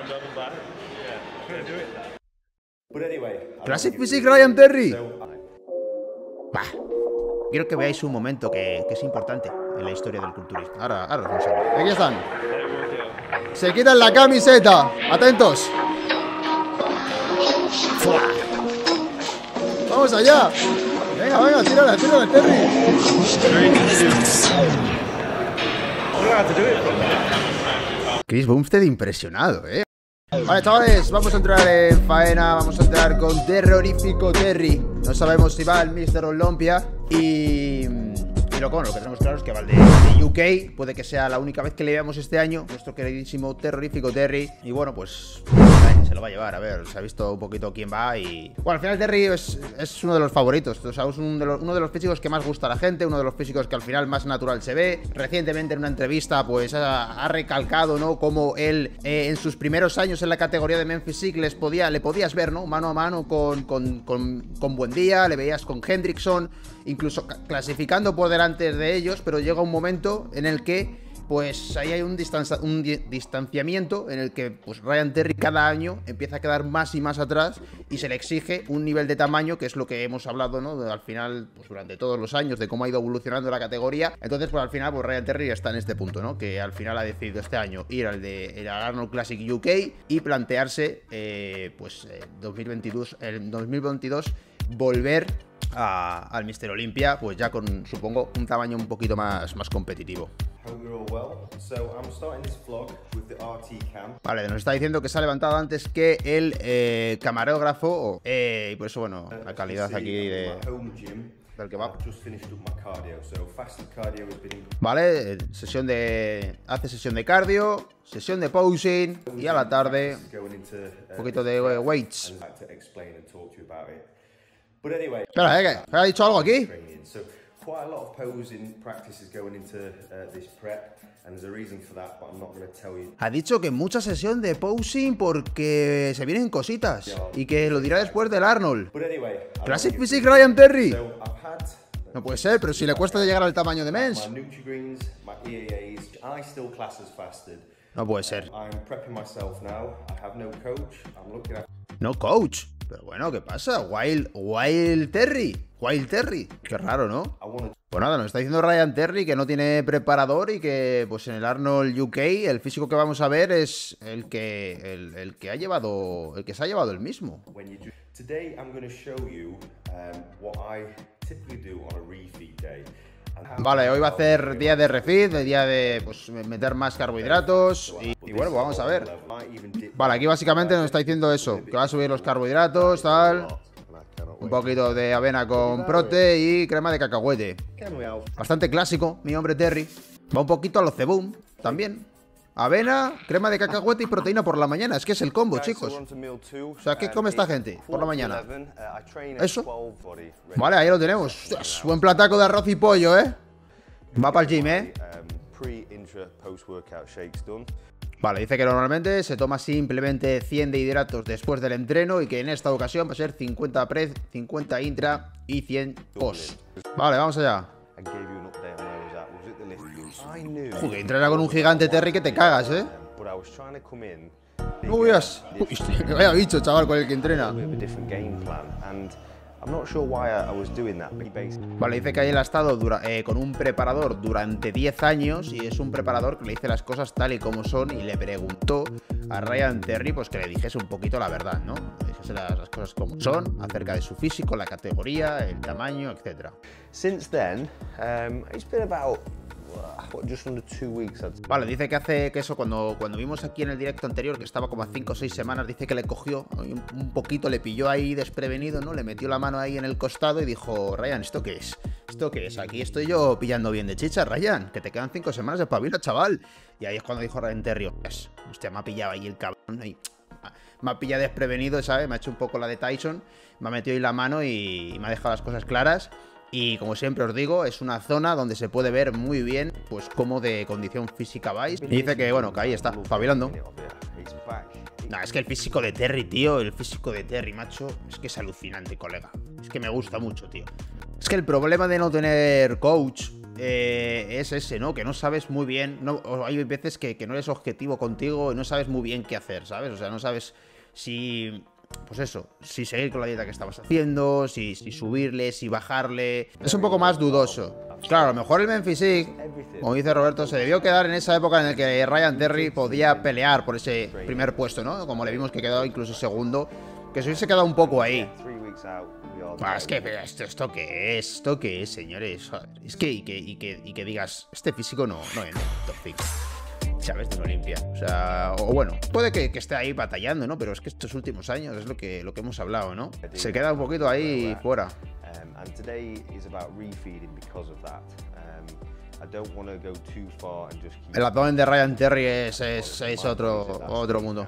Classic Physique Ryan Terry. Bah. Quiero que veáis un momento que es importante en la historia del culturismo. Ahora os lo enseño. Aquí están. Se quitan la camiseta. Atentos. ¡Fua! Vamos allá. Venga, tírala, Terry. Chris Bumstead impresionado, Vale, chavales, vamos a entrar en faena. Vamos a entrar con Terrorífico Terry. No sabemos si va el Mr. Olympia. Y lo que tenemos claro es que va el de UK. Puede que sea la única vez que le veamos este año. Nuestro queridísimo Terrorífico Terry. Y bueno, pues se lo va a llevar. A ver, se ha visto un poquito quién va. Y bueno, al final Terry es uno de los favoritos. O sea, es uno de los físicos que más gusta a la gente. Uno de los físicos que al final más natural se ve. Recientemente en una entrevista pues ha recalcado, ¿no? Cómo él en sus primeros años en la categoría de Men Physique le podías ver, ¿no? Mano a mano con Buendía. Le veías con Hendrickson. Incluso clasificando por delante de ellos, pero llega un momento en el que pues ahí hay un distanciamiento en el que pues Ryan Terry cada año empieza a quedar más y más atrás y se le exige un nivel de tamaño, que es lo que hemos hablado, ¿no? Al final, pues durante todos los años, de cómo ha ido evolucionando la categoría. Entonces, pues al final, pues Ryan Terry está en este punto, ¿no? Que al final ha decidido este año ir al Arnold Classic UK y plantearse, pues 2022 volver al Mr. Olympia, pues ya con, supongo, un tamaño un poquito más competitivo. Vale, nos está diciendo que se ha levantado antes que el camarógrafo y por eso, bueno, la calidad aquí del kebab. Vale, hace sesión de cardio, sesión de posing y a la tarde un poquito de weights. Espera, ¿que ha dicho algo aquí? Ha dicho que mucha sesión de posing porque se vienen cositas y que lo dirá después del Arnold. Classic Physique Ryan Terry. No puede ser, pero si le cuesta llegar al tamaño de Mens. No puede ser. No coach. Pero bueno, ¿qué pasa? Wild Terry. Qué raro, ¿no? Pues nada, nos está diciendo Ryan Terry que no tiene preparador y que pues en el Arnold UK el físico que vamos a ver es el que se ha llevado el mismo. Vale, hoy va a ser día de refeed, día de pues, meter más carbohidratos y bueno, pues vamos a ver. Vale, aquí básicamente nos está diciendo eso, que va a subir los carbohidratos, tal. Un poquito de avena con prote y crema de cacahuete. Bastante clásico, mi hombre Terry. Va un poquito a los Cebum también. Avena, crema de cacahuete y proteína por la mañana. Es que es el combo, chicos. O sea, ¿qué come esta gente por la mañana? Eso. Vale, ahí lo tenemos. Ostras, buen plataco de arroz y pollo, ¿eh? Va para el gym, ¿eh? Vale, dice que normalmente se toma simplemente 100 de hidratos después del entreno y que en esta ocasión va a ser 50 pre, 50 intra y 100 post. Vale, vamos allá. Joder, entrena con un gigante Terry que te cagas, ¿eh? No veas. Uy, vaya bicho, chaval, con el que entrena. Vale, dice que ahí él ha estado con un preparador durante 10 años y es un preparador que le dice las cosas tal y como son y le preguntó a Ryan Terry pues que le dijese un poquito la verdad, ¿no? Le dijese las cosas como son, acerca de su físico, la categoría, el tamaño, etc. Since then, it's been about just under 2 weeks. Vale, dice que hace que eso cuando vimos aquí en el directo anterior, que estaba como a 5 o 6 semanas, dice que le cogió un poquito, le pilló ahí desprevenido, ¿no? Le metió la mano ahí en el costado y dijo, Ryan, ¿esto qué es? ¿Esto qué es? Aquí estoy yo pillando bien de chicha, Ryan, que te quedan 5 semanas de pabilo, chaval. Y ahí es cuando dijo Ryan Terry, hostia, me ha pillado ahí el cabrón, ahí. Me ha pillado desprevenido, ¿sabes? Me ha hecho un poco la de Tyson, me ha metido ahí la mano y me ha dejado las cosas claras. Y como siempre os digo, es una zona donde se puede ver muy bien pues cómo de condición física vais. Y dice que bueno, que ahí está, fabilando. Nah, es que el físico de Terry, tío, el físico de Terry, macho, es que es alucinante, colega. Es que me gusta mucho, tío. Es que el problema de no tener coach es ese, ¿no? Que no sabes muy bien, o hay veces que no eres objetivo contigo y no sabes muy bien qué hacer, ¿sabes? O sea, no sabes si... Pues eso, si seguir con la dieta que estabas haciendo, si subirle, si bajarle... Es un poco más dudoso. Claro, a lo mejor el Men Physique, como dice Roberto, se debió quedar en esa época en la que Ryan Terry podía pelear por ese primer puesto, ¿no? Como le vimos que quedó incluso segundo. Que se hubiese quedado un poco ahí. Es que, ¿esto qué es? ¿Esto qué es, señores? Es que, y que digas, este físico no es top 5. ¿Sabes? De Olimpia. O sea, o bueno, puede que esté ahí batallando, ¿no? Pero es que estos últimos años es lo que hemos hablado, ¿no? Se queda un poquito ahí fuera. El abdomen de Ryan Terry es otro mundo.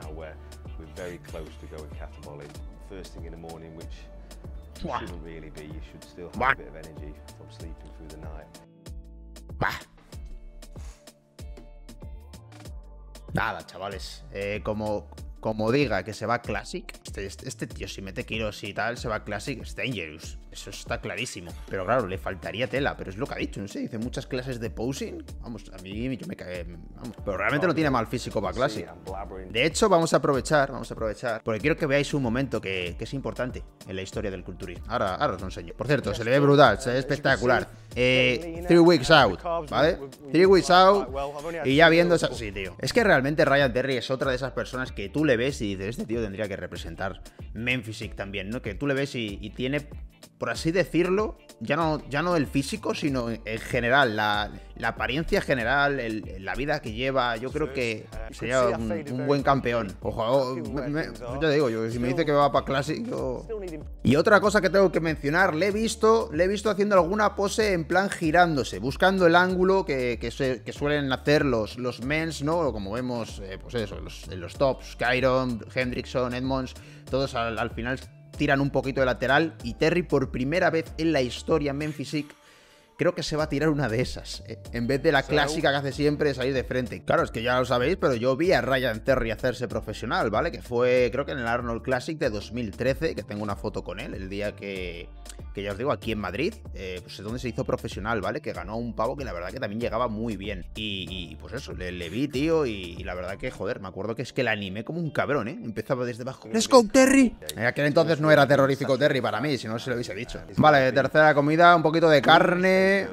Nada, chavales. Como diga que se va Classic, este tío, si mete kilos y tal, se va Classic, es Dangerous. Eso está clarísimo. Pero claro, le faltaría tela. Pero es lo que ha dicho, no sé. Dice muchas clases de posing. Vamos, a mí yo me cae. Vamos. Pero realmente no tiene mal físico para Classic. De hecho, vamos a aprovechar. Porque quiero que veáis un momento que es importante en la historia del culturismo. Ahora os lo enseño. Por cierto, se le ve brutal, se ve espectacular. 3 weeks out, ¿vale? 3 weeks out. Y ya viendo esa... Sí, tío. Es que realmente Ryan Terry es otra de esas personas que tú le ves y dices, este tío tendría que representar Men Physique también, ¿no? Que tú le ves y tiene, por así decirlo, ya no el físico, sino en general, la apariencia general, la vida que lleva. Yo creo que sería un buen campeón. Ojo, ya te digo, si me dice que va para Classic, yo... Y otra cosa que tengo que mencionar, le he visto haciendo alguna pose en plan girándose, buscando el ángulo que suelen hacer los mens, ¿no? Como vemos, pues eso, los tops, Kyron, Hendrickson, Edmonds, todos al final tiran un poquito de lateral, y Terry por primera vez en la historia en Men Physique creo que se va a tirar una de esas, en vez de la clásica que hace siempre de salir de frente. Claro, es que ya lo sabéis, pero yo vi a Ryan Terry hacerse profesional, ¿vale? Que fue, creo que en el Arnold Classic de 2013, que tengo una foto con él, el día que ya os digo, aquí en Madrid, pues es donde se hizo profesional, ¿vale? Que ganó a un pavo que la verdad que también llegaba muy bien. Y pues eso, le vi, tío, y la verdad que, joder, me acuerdo que es que la animé como un cabrón, ¿eh? Empezaba desde abajo. ¡Let's go, Terry! En aquel entonces no era terrorífico Terry para mí, si no se lo hubiese dicho. Vale, tercera comida, un poquito de carne.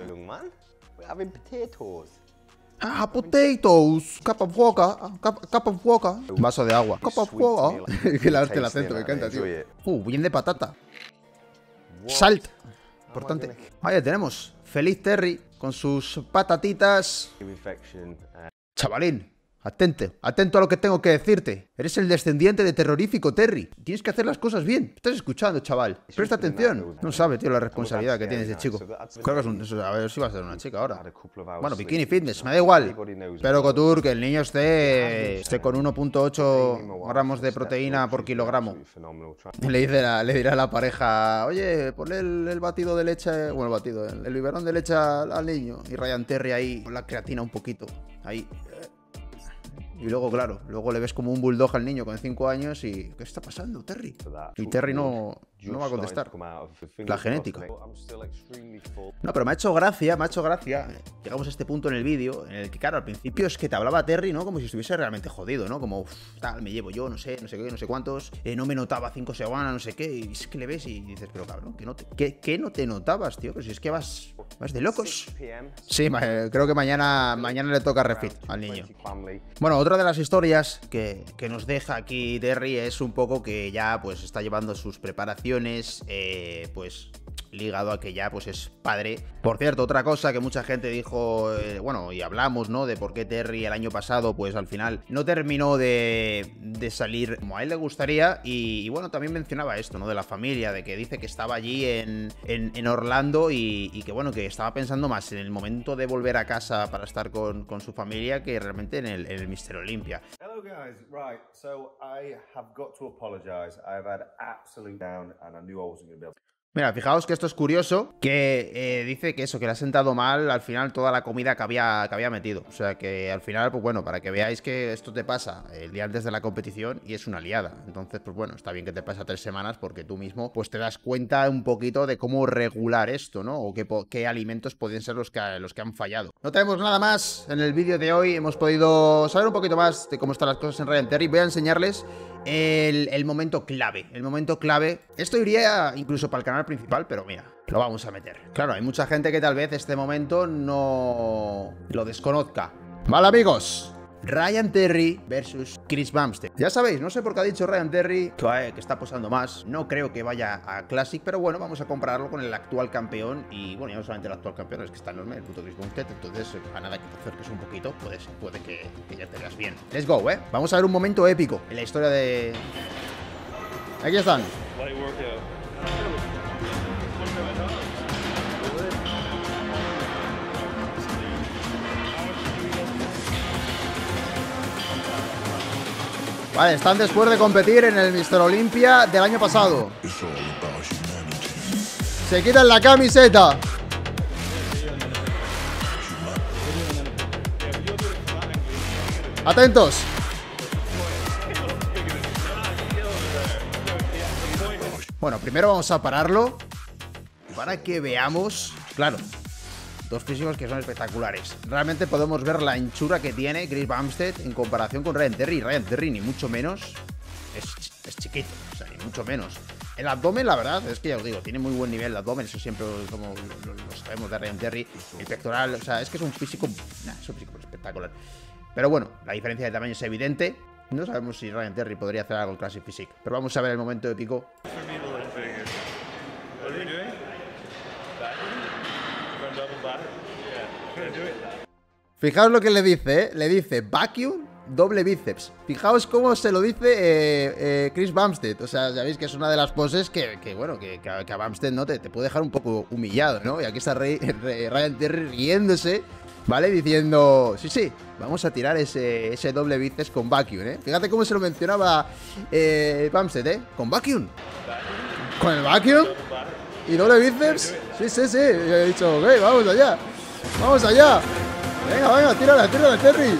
Ah, potatoes. Cup of water. Un vaso de agua. Cup of water. Que el acento me encanta, tío. Bien de patata. Salt. Importante. Ahí tenemos. Feliz Terry con sus patatitas. Chavalín, atento a lo que tengo que decirte. Eres el descendiente de terrorífico Terry. Tienes que hacer las cosas bien. ¿Estás escuchando, chaval? Presta atención. No sabe, tío, la responsabilidad que tiene ese chico. Creo que es a ver si va a ser una chica ahora. Bueno, bikini fitness, me da igual. Pero Couture, que el niño esté con 1.8 gramos de proteína por kilogramo. Le dirá a la pareja, oye, ponle el batido de leche, bueno, el biberón de leche al niño. Y Ryan Terry ahí con la creatina un poquito. Ahí. Y luego, claro, le ves como un bulldog al niño con 5 años y... ¿Qué está pasando, Terry? Y Terry no va a contestar. La genética. No, pero me ha hecho gracia. Llegamos a este punto en el vídeo en el que, claro, al principio es que te hablaba Terry, ¿no? Como si estuviese realmente jodido, ¿no? Como, tal, me llevo yo, no sé qué, no sé cuántos. No me notaba 5 semanas, no sé qué. Y es que le ves y dices, pero cabrón, ¿qué no te notabas, tío? Pero si es que vas de locos. Sí, creo que mañana le toca refit al niño. Bueno, otra de las historias que nos deja aquí Terry es un poco que ya pues está llevando sus preparaciones, pues ligado a que ya pues es padre. Por cierto, otra cosa que mucha gente dijo, bueno, y hablamos, ¿no? De por qué Terry el año pasado pues al final no terminó de salir como a él le gustaría. Y bueno, también mencionaba esto, ¿no? De la familia, de que dice que estaba allí en Orlando y que bueno, que estaba pensando más en el momento de volver a casa para estar con su familia que realmente en el Mr. Olympia. Hello guys, right, so I have got to apologize. I've had absolute down and I knew I wasn't going to be able to. Mira, fijaos que esto es curioso, que dice que eso, que le ha sentado mal al final toda la comida que había metido. O sea que al final, pues bueno, para que veáis que esto te pasa el día antes de la competición y es una liada. Entonces, pues bueno, está bien que te pasa 3 semanas porque tú mismo pues te das cuenta un poquito de cómo regular esto, ¿no? O qué alimentos pueden ser los que han fallado. No tenemos nada más en el vídeo de hoy. Hemos podido saber un poquito más de cómo están las cosas en Ryan Terry. Voy a enseñarles el momento clave. El momento clave. Esto iría incluso para el canal principal, pero mira, lo vamos a meter. Claro, hay mucha gente que tal vez este momento no lo desconozca. Vale, amigos, Ryan Terry versus Chris Bumstead. Ya sabéis, no sé por qué ha dicho Ryan Terry que está posando más. No creo que vaya a Classic, pero bueno, vamos a compararlo con el actual campeón. Y bueno, ya no solamente el actual campeón, es que está enorme, el puto Chris Bumstead. Entonces, a nada que te acerques un poquito, puede que ya te veas bien. Let's go, Vamos a ver un momento épico en la historia de... Aquí están. Vale, están después de competir en el Mr. Olympia del año pasado. Se quitan la camiseta. Atentos. Bueno, primero vamos a pararlo para que veamos. Claro, dos físicos que son espectaculares. Realmente podemos ver la anchura que tiene Chris Bumstead en comparación con Ryan Terry. Ryan Terry ni mucho menos es chiquito, o sea, ni mucho menos. El abdomen, la verdad, es que ya os digo, tiene muy buen nivel el abdomen. Eso siempre como lo sabemos de Ryan Terry. El pectoral, o sea, es que es un físico espectacular. Pero bueno, la diferencia de tamaño es evidente. No sabemos si Ryan Terry podría hacer algo en Classic Physique, pero vamos a ver el momento épico. Fijaos lo que le dice, Le dice vacuum, doble bíceps. Fijaos cómo se lo dice Chris Bumstead. O sea, sabéis que es una de las poses que a Bumstead no te puede dejar un poco humillado, ¿no? Y aquí está Ryan Terry riéndose, ¿vale? Diciendo, sí, vamos a tirar ese doble bíceps con vacuum, Fíjate cómo se lo mencionaba Bumstead, con vacuum. Con el vacuum y doble bíceps. Sí. He dicho, ok, vamos allá. Vamos allá. Venga, tírala, Terry.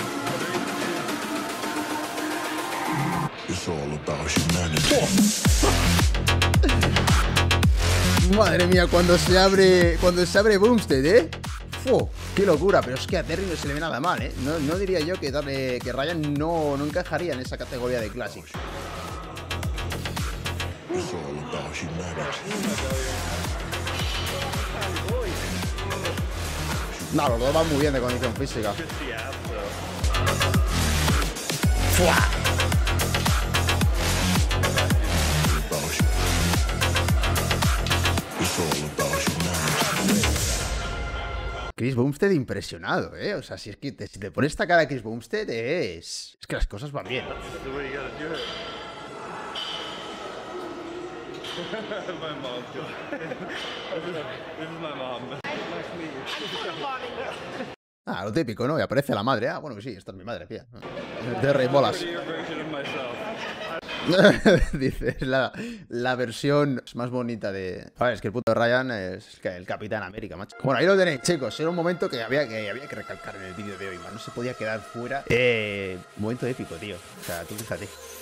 Madre mía, cuando se abre Bumstead, qué locura, pero es que a Terry no se le ve nada mal, No diría yo que Ryan no encajaría en esa categoría de Classic. No, los dos van muy bien de condición física. Chris Bumstead impresionado, O sea, si te pones esta cara a Chris Bumstead es que las cosas van bien. Ah, lo típico, ¿no? Y aparece la madre. Ah, bueno, que sí, esta es mi madre, tía. De Rey Bolas. Dice, la versión más bonita de... A ver, es que el puto Ryan es el Capitán América, macho. Bueno, ahí lo tenéis, chicos. Era un momento que había que recalcar en el vídeo de hoy, man. No se podía quedar fuera. Momento épico, tío. O sea, tú fíjate.